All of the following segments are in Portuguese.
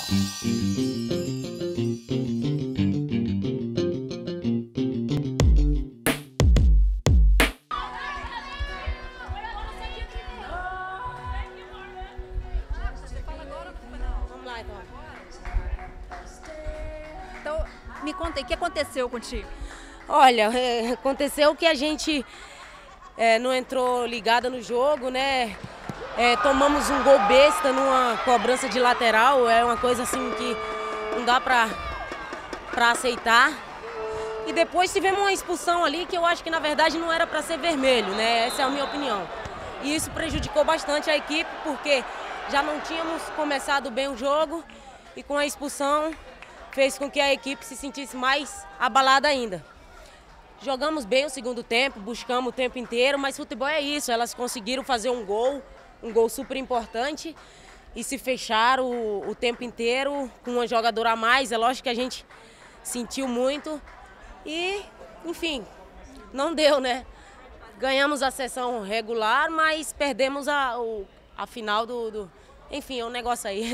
Então, me conta aí, o que aconteceu contigo? Olha, aconteceu que a gente não entrou ligada no jogo, né? Tomamos um gol besta numa cobrança de lateral, é uma coisa assim que não dá pra aceitar. E depois tivemos uma expulsão ali que eu acho que na verdade não era para ser vermelho, né? Essa é a minha opinião. E isso prejudicou bastante a equipe porque já não tínhamos começado bem o jogo e com a expulsão fez com que a equipe se sentisse mais abalada ainda. Jogamos bem o segundo tempo, buscamos o tempo inteiro, mas futebol é isso, elas conseguiram fazer um gol super importante e se fecharam o tempo inteiro com uma jogadora a mais. É lógico que a gente sentiu muito e, enfim, não deu, né? Ganhamos a sessão regular, mas perdemos a final do... Enfim, é um negócio aí.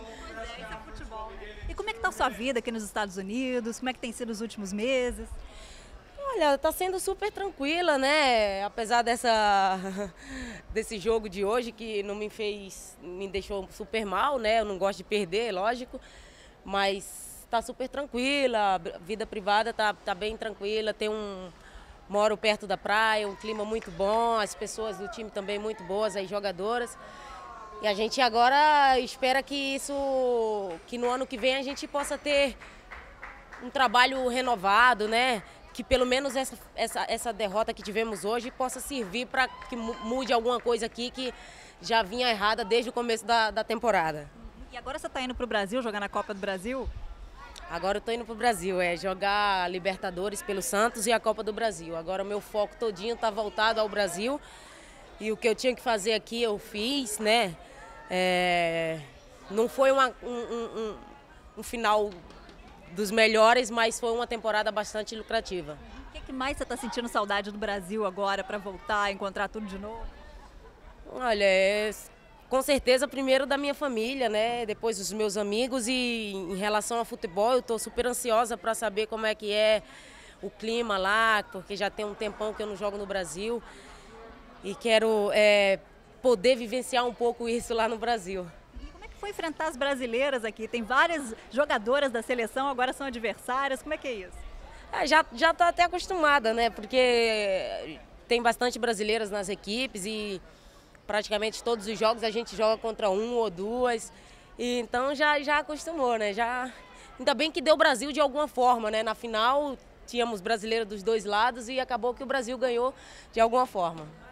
E como é que está a sua vida aqui nos Estados Unidos? Como é que tem sido os últimos meses? Olha, tá sendo super tranquila, né? Apesar desse jogo de hoje que não me deixou super mal, né? Eu não gosto de perder, lógico, mas tá super tranquila, a vida privada tá bem tranquila, moro perto da praia, um clima muito bom, as pessoas do time também muito boas, as jogadoras. E a gente agora espera que no ano que vem a gente possa ter um trabalho renovado, né? Que pelo menos essa derrota que tivemos hoje possa servir para que mude alguma coisa aqui que já vinha errada desde o começo da temporada. E agora você está indo para o Brasil, jogar na Copa do Brasil? Agora eu estou indo para o Brasil, jogar a Libertadores pelo Santos e a Copa do Brasil. Agora o meu foco todinho está voltado ao Brasil e o que eu tinha que fazer aqui eu fiz, né? Não foi um final dos melhores, mas foi uma temporada bastante lucrativa. O que mais você está sentindo saudade do Brasil agora para voltar, encontrar tudo de novo? Olha, com certeza primeiro da minha família, né? Depois dos meus amigos e em relação ao futebol eu estou super ansiosa para saber como é que é o clima lá, porque já tem um tempão que eu não jogo no Brasil e quero poder vivenciar um pouco isso lá no Brasil. Foi enfrentar as brasileiras aqui, tem várias jogadoras da seleção, agora são adversárias, como é que é isso? Já tô até acostumada, né, porque tem bastante brasileiras nas equipes e praticamente todos os jogos a gente joga contra um ou duas, e então já acostumou, né, ainda bem que deu Brasil de alguma forma, né, na final tínhamos brasileiras dos dois lados e acabou que o Brasil ganhou de alguma forma.